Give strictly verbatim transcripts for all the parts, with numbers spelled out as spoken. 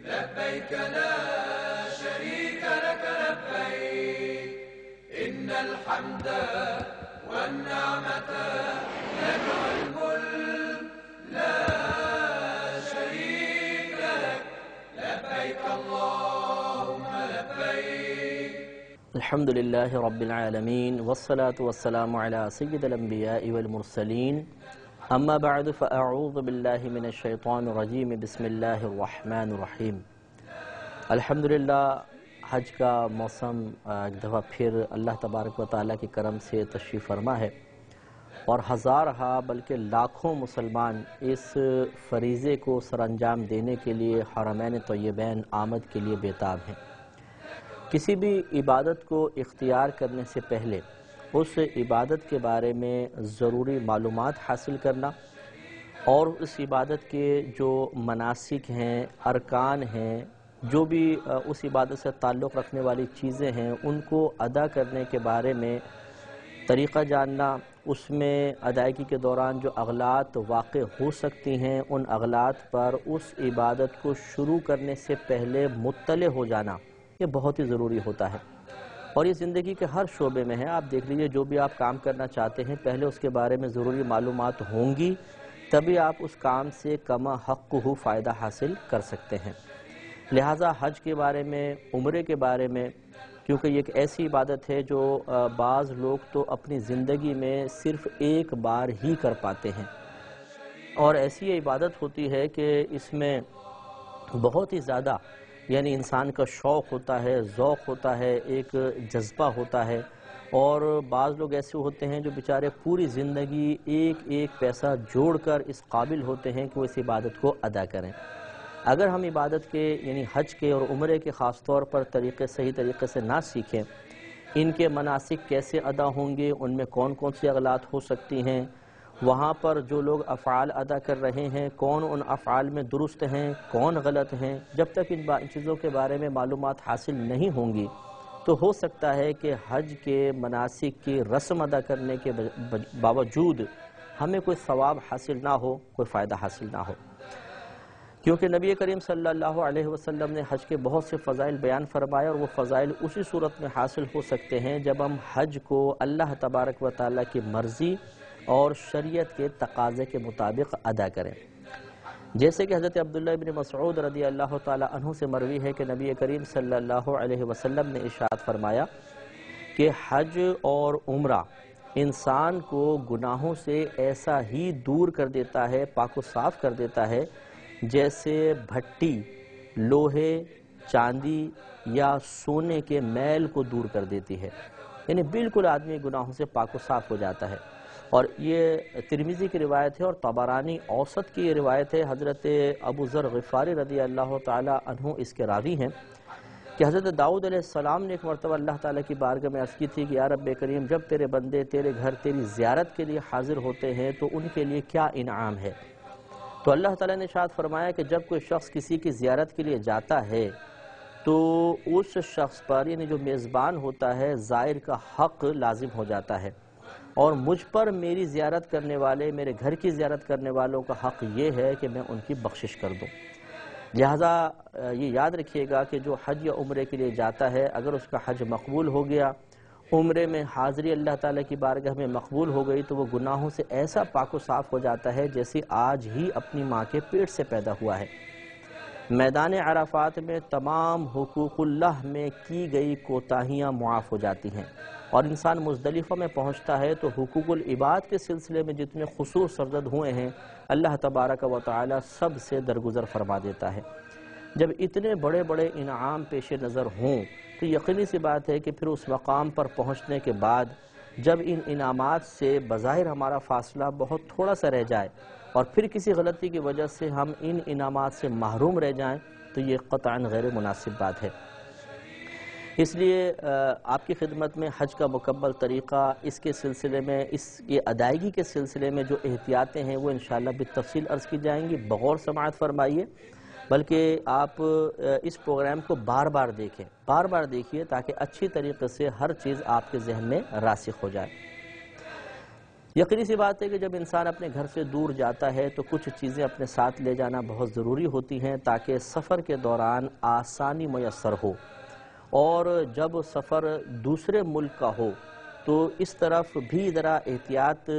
لبيك لا شريك لك لبيك إن الحمد والنعمة لك والملك لا شريك لك لبيك اللهم لبيك. الحمد لله رب العالمين والصلاة والسلام على سيد الأنبياء والمرسلين اما بعد فاعوذ باللہ من الشیطان الرجیم بسم اللہ الرحمن الرحیم. الحمدللہ حج کا موسم ایک دفعہ پھر اللہ تبارک و تعالیٰ کے کرم سے تشریف فرما ہے اور ہزارہا بلکہ لاکھوں مسلمان اس فریضے کو سر انجام دینے کے لیے حرمین طیبین آمد کے لیے بےتاب ہیں. کسی بھی عبادت کو اختیار کرنے سے پہلے اس عبادت کے بارے میں ضروری معلومات حاصل کرنا اور اس عبادت کے جو مناسک ہیں، ارکان ہیں، جو بھی اس عبادت سے تعلق رکھنے والی چیزیں ہیں ان کو ادا کرنے کے بارے میں طریقہ جاننا، اس میں ادائیگی کے دوران جو اغلاط واقع ہو سکتی ہیں ان اغلاط پر اس عبادت کو شروع کرنے سے پہلے مطلع ہو جانا یہ بہت ہی ضروری ہوتا ہے. اور یہ زندگی کے ہر شعبے میں ہے. آپ دیکھ لیجئے جو بھی آپ کام کرنا چاہتے ہیں پہلے اس کے بارے میں ضروری معلومات ہوں گی تبھی آپ اس کام سے کما حق ہو فائدہ حاصل کر سکتے ہیں. لہٰذا حج کے بارے میں، عمرے کے بارے میں، کیونکہ یہ ایک ایسی عبادت ہے جو بعض لوگ تو اپنی زندگی میں صرف ایک بار ہی کر پاتے ہیں اور ایسی یہ عبادت ہوتی ہے کہ اس میں بہت ہی زیادہ یعنی انسان کا شوق ہوتا ہے، ذوق ہوتا ہے، ایک جذبہ ہوتا ہے. اور بعض لوگ ایسے ہوتے ہیں جو بیچارے پوری زندگی ایک ایک پیسہ جوڑ کر اس قابل ہوتے ہیں کہ وہ اس عبادت کو ادا کریں. اگر ہم عبادت کے یعنی حج کے اور عمرے کے خاص طور پر طریقے صحیح طریقے سے نہ سیکھیں، ان کے مناسک کیسے ادا ہوں گے، ان میں کون کون سی اغلاط ہو سکتی ہیں، وہاں پر جو لوگ افعال ادا کر رہے ہیں کون ان افعال میں درست ہیں کون غلط ہیں، جب تک ان چیزوں کے بارے میں معلومات حاصل نہیں ہوں گی تو ہو سکتا ہے کہ حج کے مناسک کی رسم ادا کرنے کے باوجود ہمیں کوئی ثواب حاصل نہ ہو، کوئی فائدہ حاصل نہ ہو. کیونکہ نبی کریم صلی اللہ علیہ وسلم نے حج کے بہت سے فضائل بیان فرمائے اور وہ فضائل اسی صورت میں حاصل ہو سکتے ہیں جب ہم حج کو اللہ تبارک و تعالیٰ کی مرضی اور شریعت کے تقاضے کے مطابق ادا کریں. جیسے کہ حضرت عبداللہ ابن مسعود رضی اللہ تعالی عنہ سے مروی ہے کہ نبی کریم صلی اللہ علیہ وسلم نے ارشاد فرمایا کہ حج اور عمرہ انسان کو گناہوں سے ایسا ہی دور کر دیتا ہے، پاک و صاف کر دیتا ہے جیسے بھٹی لوہے، چاندی یا سونے کے میل کو دور کر دیتی ہے. یعنی بالکل آدمی گناہوں سے پاک و صاف ہو جاتا ہے. اور یہ ترمذی کی روایت ہے اور طبرانی اوسط کی یہ روایت ہے. حضرت ابو ذر غفاری رضی اللہ تعالی عنہ اس کے راوی ہیں کہ حضرت داؤد علیہ السلام نے ایک مرتبہ اللہ تعالیٰ کی بارگاہ میں عرض کی تھی کہ یا رب کریم جب تیرے بندے تیرے گھر تیری زیارت کے لیے حاضر ہوتے ہیں تو ان کے لیے کیا انعام ہے؟ تو اللہ تعالیٰ نے ارشاد فرمایا کہ جب کوئی شخص کسی کی زیارت کے لیے جاتا ہے تو اس شخص پر یعنی جو میزبان ہوتا ہے زائر کا حق لازم ہو جاتا ہے اور مجھ پر میری زیارت کرنے والے، میرے گھر کی زیارت کرنے والوں کا حق یہ ہے کہ میں ان کی بخشش کر دوں. لہذا یہ یاد رکھیے گا کہ جو حج یا عمرے کے لیے جاتا ہے اگر اس کا حج مقبول ہو گیا، عمرے میں حاضری اللہ تعالیٰ کی بارگاہ میں مقبول ہو گئی تو وہ گناہوں سے ایسا پاک و صاف ہو جاتا ہے جیسے آج ہی اپنی ماں کے پیٹ سے پیدا ہوا ہے. میدان عرفات میں تمام حقوق اللہ میں کی گئی کوتاہیاں معاف ہو جاتی ہیں اور انسان مزدلفہ میں پہنچتا ہے تو حقوق العباد کے سلسلے میں جتنے خصوص سرزد ہوئے ہیں اللہ تبارک و تعالی سب سے درگزر فرما دیتا ہے. جب اتنے بڑے بڑے انعام پیش نظر ہوں تو یقینی سی بات ہے کہ پھر اس مقام پر پہنچنے کے بعد جب ان انعامات سے بظاہر ہمارا فاصلہ بہت تھوڑا سا رہ جائے اور پھر کسی غلطی کی وجہ سے ہم ان انعامات سے محروم رہ جائیں تو یہ قطعاً غیر مناسب بات ہے. اس لیے آپ کی خدمت میں حج کا مکمل طریقہ، اس کے سلسلے میں، اس کی ادائیگی کے سلسلے میں جو احتیاطیں ہیں وہ انشاءاللہ بالتفصیل عرض کی جائیں گی. بغور سماعت فرمائیے، بلکہ آپ اس پروگرام کو بار بار دیکھیں، بار بار دیکھیے تاکہ اچھی طریقے سے ہر چیز آپ کے ذہن میں راسخ ہو جائے. یقینی سی بات ہے کہ جب انسان اپنے گھر سے دور جاتا ہے تو کچھ چیزیں اپنے ساتھ لے جانا بہت ضروری ہوتی ہیں تاکہ سفر کے دوران آسانی میسر ہو، اور جب سفر دوسرے ملک کا ہو تو اس طرف بھی ذرا احتیاط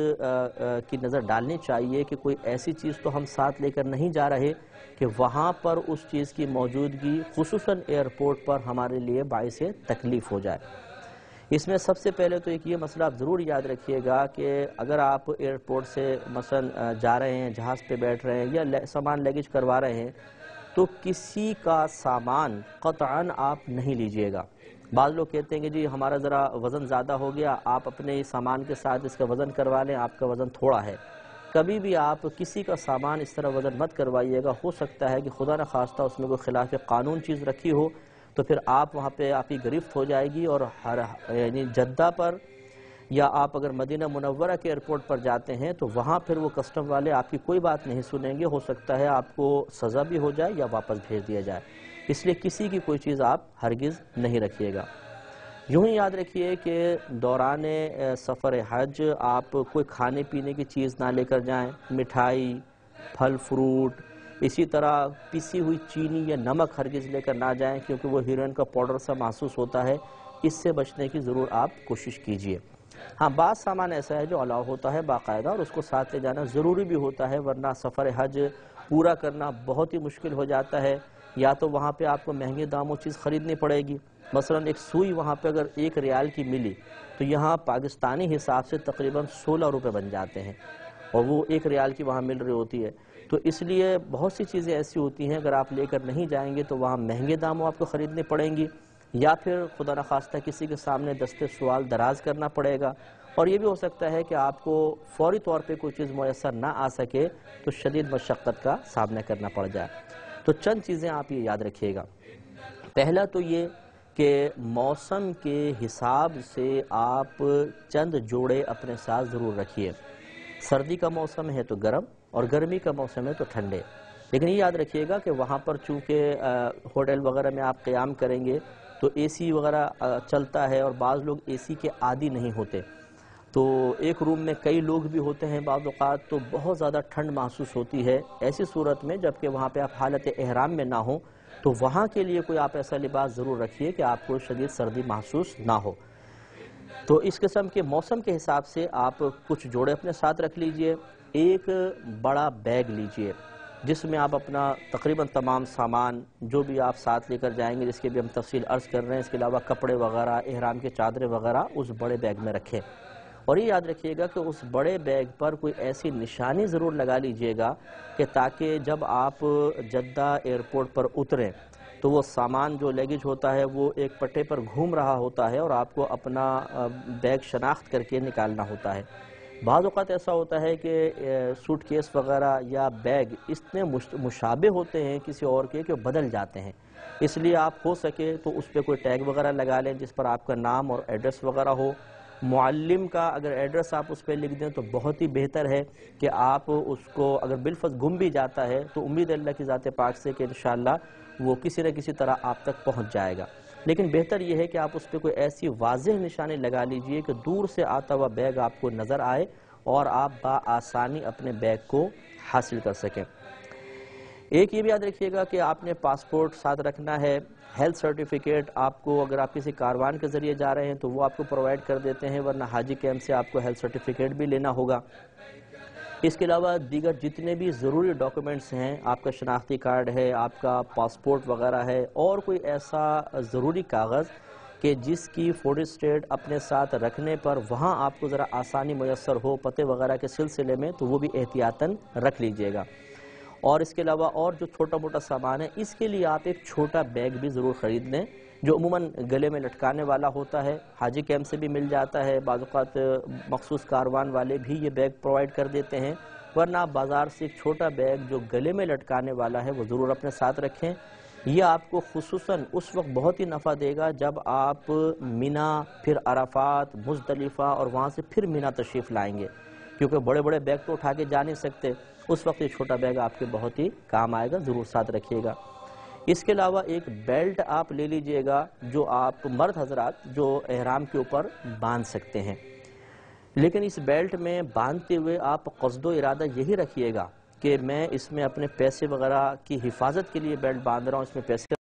کی نظر ڈالنی چاہیے کہ کوئی ایسی چیز تو ہم ساتھ لے کر نہیں جا رہے کہ وہاں پر اس چیز کی موجودگی خصوصاً ایئرپورٹ پر ہمارے لیے باعث تکلیف ہو جائے۔ اس میں سب سے پہلے تو ایک یہ مسئلہ آپ ضرور یاد رکھیے گا کہ اگر آپ ایئرپورٹ سے مثلا جا رہے ہیں، جہاز پہ بیٹھ رہے ہیں یا سامان لیگیج کروا رہے ہیں تو کسی کا سامان قطعاً آپ نہیں لیجئے گا۔ بعض لوگ کہتے ہیں کہ جی ہمارا ذرا وزن زیادہ ہو گیا، آپ اپنے سامان کے ساتھ اس کا وزن کروا لیں، آپ کا وزن تھوڑا ہے۔ کبھی بھی آپ کسی کا سامان اس طرح وزن مت کروائیے گا، ہو سکتا ہے کہ خدا نخواستہ اس میں کوئی خلاف قانون چیز رکھی ہو تو پھر آپ وہاں پہ آپ کی گرفت ہو جائے گی، اور ہر یعنی جدہ پر یا آپ اگر مدینہ منورہ کے ایئرپورٹ پر جاتے ہیں تو وہاں پھر وہ کسٹم والے آپ کی کوئی بات نہیں سنیں گے، ہو سکتا ہے آپ کو سزا بھی ہو جائے یا واپس بھیج دیا جائے۔ اس لیے کسی کی کوئی چیز آپ ہرگز نہیں رکھیے گا۔ یوں ہی یاد رکھیے کہ دوران سفر حج آپ کوئی کھانے پینے کی چیز نہ لے کر جائیں، مٹھائی، پھل فروٹ، اسی طرح پیسی ہوئی چینی یا نمک ہرگز لے کر نہ جائیں کیونکہ وہ ہیروئن کا پاؤڈر سا محسوس ہوتا ہے، اس سے بچنے کی ضرور آپ کوشش کیجئے۔ ہاں بعض سامان ایسا ہے جو الاؤ ہوتا ہے باقاعدہ اور اس کو ساتھ لے جانا ضروری بھی ہوتا ہے، ورنہ سفر حج پورا کرنا بہت ہی مشکل ہو جاتا ہے، یا تو وہاں پہ آپ کو مہنگے داموں چیز خریدنی پڑے گی۔ مثلا ایک سوئی وہاں پہ اگر ایک ریال کی ملی تو یہاں پاکستانی حساب سے تقریباً سولہ روپے بن جاتے ہیں، اور وہ ایک ریال کی وہاں مل رہی ہوتی ہے۔ تو اس لیے بہت سی چیزیں ایسی ہوتی ہیں اگر آپ لے کر نہیں جائیں گے تو وہاں مہنگے داموں آپ کو خریدنے پڑیں گی، یا پھر خدا نخواستہ کسی کے سامنے دستے سوال دراز کرنا پڑے گا، اور یہ بھی ہو سکتا ہے کہ آپ کو فوری طور پہ کوئی چیز میسر نہ آ سکے تو شدید مشقت کا سامنا کرنا پڑ جائے۔ تو چند چیزیں آپ یہ یاد رکھیے گا۔ پہلا تو یہ کہ موسم کے حساب سے آپ چند جوڑے اپنے ساتھ ضرور رکھیے۔ سردی کا موسم ہے تو گرم، اور گرمی کا موسم ہے تو ٹھنڈے، لیکن یہ یاد رکھیے گا کہ وہاں پر چونکہ ہوٹل وغیرہ میں آپ قیام کریں گے تو اے سی وغیرہ چلتا ہے، اور بعض لوگ اے سی کے عادی نہیں ہوتے، تو ایک روم میں کئی لوگ بھی ہوتے ہیں بعض اوقات، تو بہت زیادہ ٹھنڈ محسوس ہوتی ہے۔ ایسی صورت میں جبکہ وہاں پہ آپ حالت احرام میں نہ ہوں تو وہاں کے لیے کوئی آپ ایسا لباس ضرور رکھیے کہ آپ کو شدید سردی محسوس نہ ہو۔ تو اس قسم کے موسم کے حساب سے آپ کچھ جوڑے اپنے ساتھ رکھ لیجئے۔ ایک بڑا بیگ لیجئے جس میں آپ اپنا تقریباً تمام سامان جو بھی آپ ساتھ لے کر جائیں گے، جس کے بھی ہم تفصیل عرض کر رہے ہیں، اس کے علاوہ کپڑے وغیرہ، احرام کے چادریں وغیرہ اس بڑے بیگ میں رکھیں۔ اور یہ یاد رکھیے گا کہ اس بڑے بیگ پر کوئی ایسی نشانی ضرور لگا لیجئے گا کہ تاکہ جب آپ جدہ ایئرپورٹ پر اتریں تو وہ سامان جو لیگیج ہوتا ہے وہ ایک پٹے پر گھوم رہا ہوتا ہے اور آپ کو اپنا بیگ شناخت کر کے نکالنا ہوتا ہے۔ بعض اوقات ایسا ہوتا ہے کہ سوٹ کیس وغیرہ یا بیگ اتنے مشابہ ہوتے ہیں کسی اور کے کہ بدل جاتے ہیں، اس لیے آپ ہو سکے تو اس پہ کوئی ٹیگ وغیرہ لگا لیں جس پر آپ کا نام اور ایڈریس وغیرہ ہو۔ معلم کا اگر ایڈریس آپ اس پہ لکھ دیں تو بہت ہی بہتر ہے کہ آپ اس کو اگر بالفرض گم بھی جاتا ہے تو امید اللہ کی ذات پاک سے کہ انشاءاللہ وہ کسی نہ کسی طرح آپ تک پہنچ جائے گا، لیکن بہتر یہ ہے کہ آپ اس پہ کوئی ایسی واضح نشانی لگا لیجئے کہ دور سے آتا ہوا بیگ آپ کو نظر آئے اور آپ بآسانی اپنے بیگ کو حاصل کر سکیں۔ ایک یہ بھی یاد رکھیے گا کہ آپ نے پاسپورٹ ساتھ رکھنا ہے۔ ہیلتھ سرٹیفکیٹ آپ کو اگر آپ کسی کاروان کے ذریعے جا رہے ہیں تو وہ آپ کو پرووائڈ کر دیتے ہیں، ورنہ حاجی کیمپ سے آپ کو ہیلتھ سرٹیفکیٹ بھی لینا ہوگا۔ اس کے علاوہ دیگر جتنے بھی ضروری ڈاکومنٹس ہیں، آپ کا شناختی کارڈ ہے، آپ کا پاسپورٹ وغیرہ ہے، اور کوئی ایسا ضروری کاغذ کہ جس کی فوٹو اسٹیٹ اپنے ساتھ رکھنے پر وہاں آپ کو ذرا آسانی میسر ہو پتے وغیرہ کے سلسلے میں، تو وہ بھی احتیاطاً رکھ لیجئے گا۔ اور اس کے علاوہ اور جو چھوٹا موٹا سامان ہے اس کے لیے آپ ایک چھوٹا بیگ بھی ضرور خرید لیں جو عموماً گلے میں لٹکانے والا ہوتا ہے، حاجی کیمپ سے بھی مل جاتا ہے، بعض اوقات مخصوص کاروان والے بھی یہ بیگ پرووائڈ کر دیتے ہیں، ورنہ آپ بازار سے ایک چھوٹا بیگ جو گلے میں لٹکانے والا ہے وہ ضرور اپنے ساتھ رکھیں۔ یہ آپ کو خصوصاً اس وقت بہت ہی نفع دے گا جب آپ مینا، پھر عرفات، مزدلفہ اور وہاں سے پھر مینا تشریف لائیں گے، کیونکہ بڑے بڑے بیگ تو اٹھا کے جا نہیں سکتے، اس وقت یہ چھوٹا بیگ آپ کے بہت ہی کام آئے گا، ضرور ساتھ رکھیے گا۔ اس کے علاوہ ایک بیلٹ آپ لے لیجئے گا جو آپ مرد حضرات جو احرام کے اوپر باندھ سکتے ہیں۔ لیکن اس بیلٹ میں باندھتے ہوئے آپ قصد و ارادہ یہی رکھیے گا کہ میں اس میں اپنے پیسے وغیرہ کی حفاظت کے لیے بیلٹ باندھ رہا ہوں، اس میں پیسے